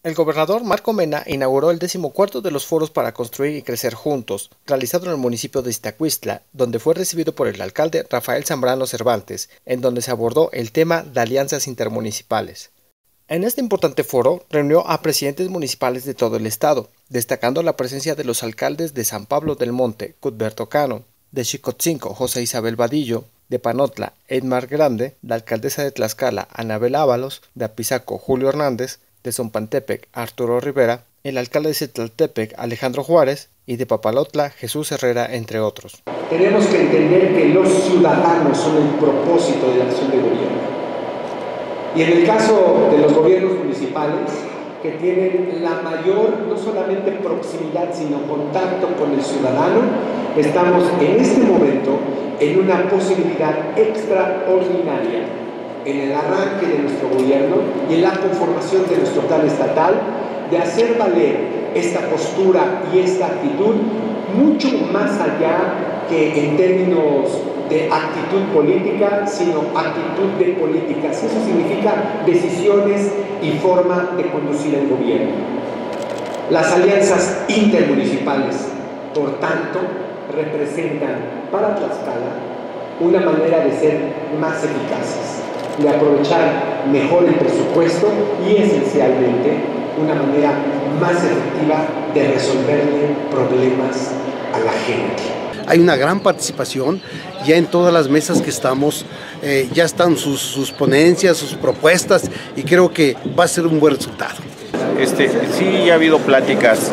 El gobernador Marco Mena inauguró el 14º de los foros para construir y crecer juntos, realizado en el municipio de Iztacuistla, donde fue recibido por el alcalde Rafael Zambrano Cervantes, en donde se abordó el tema de alianzas intermunicipales. En este importante foro reunió a presidentes municipales de todo el estado, destacando la presencia de los alcaldes de San Pablo del Monte, Cuthberto Cano, de Xicotzinco, José Isabel Vadillo, de Panotla, Edmar Grande, la alcaldesa de Tlaxcala, Anabel Ábalos, de Apizaco, Julio Hernández, de Zompantepec, Arturo Rivera, el alcalde de Citlaltepec, Alejandro Juárez, y de Papalotla, Jesús Herrera, entre otros. Tenemos que entender que los ciudadanos son el propósito de la acción de gobierno. Y en el caso de los gobiernos municipales, que tienen la mayor, no solamente proximidad, sino contacto con el ciudadano, estamos en este momento en una posibilidad extraordinaria en el arranque de nuestro gobierno y en la conformación de nuestro plan estatal, de hacer valer esta postura y esta actitud mucho más allá que en términos de actitud política, sino actitud de políticas. Eso significa decisiones y forma de conducir el gobierno. Las alianzas intermunicipales, por tanto, representan para Tlaxcala una manera de ser más eficaces, de aprovechar mejor el presupuesto y esencialmente una manera más efectiva de resolverle problemas a la gente. Hay una gran participación, ya en todas las mesas que estamos, ya están sus ponencias, sus propuestas, y creo que va a ser un buen resultado. Sí, ha habido pláticas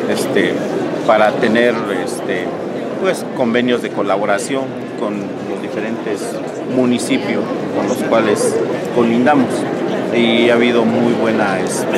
para tener pues, convenios de colaboración con los diferentes municipios con los cuales colindamos, y ha habido muy buena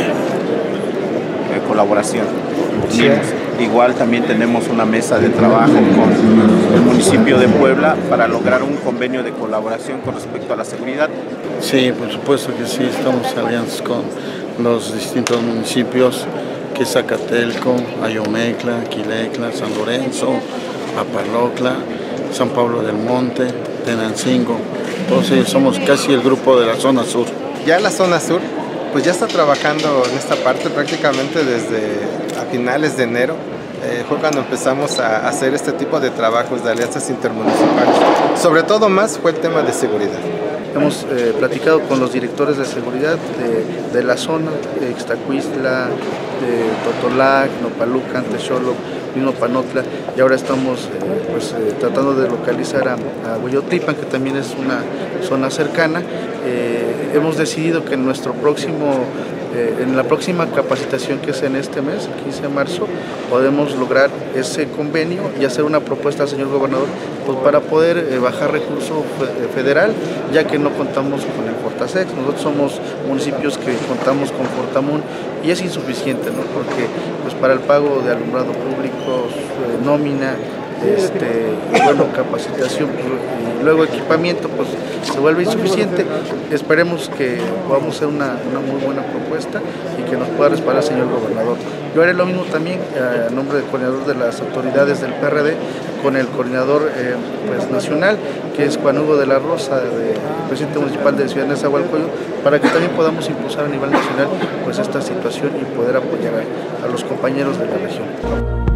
colaboración. Sí. Igual también tenemos una mesa de trabajo con el municipio de Puebla para lograr un convenio de colaboración con respecto a la seguridad. Sí, por supuesto que sí, estamos aliados con los distintos municipios, que es Zacatelco, Ayomecla, Quilecla, San Lorenzo, Papalotla, San Pablo del Monte, Tenancingo. Entonces somos casi el grupo de la zona sur. Ya la zona sur pues ya está trabajando en esta parte prácticamente desde a finales de enero. Fue cuando empezamos a hacer este tipo de trabajos de alianzas intermunicipales. Sobre todo más fue el tema de seguridad. Hemos platicado con los directores de seguridad de la zona, de Iztacuistla, de Totolac, Nopalucan, Texolo, mismo Panotla, y ahora estamos tratando de localizar a Hueyotlipan, que también es una zona cercana. Hemos decidido que en la próxima capacitación, que es en este mes, el 15 de marzo, podemos lograr ese convenio y hacer una propuesta al señor gobernador pues, para poder bajar recurso federal, ya que no contamos con el Fortasex. Nosotros somos municipios que contamos con Fortamun y es insuficiente, ¿no? Porque pues, para el pago de alumbrado público, nómina, capacitación y luego equipamiento, pues se vuelve insuficiente. Esperemos que podamos hacer una muy buena propuesta y que nos pueda respaldar el señor gobernador. Yo haré lo mismo también a nombre del coordinador de las autoridades del PRD, con el coordinador nacional, que es Juan Hugo de la Rosa, presidente municipal de Ciudad Nezahualcóyotl, para que también podamos impulsar a nivel nacional pues esta situación y poder apoyar a los compañeros de la región.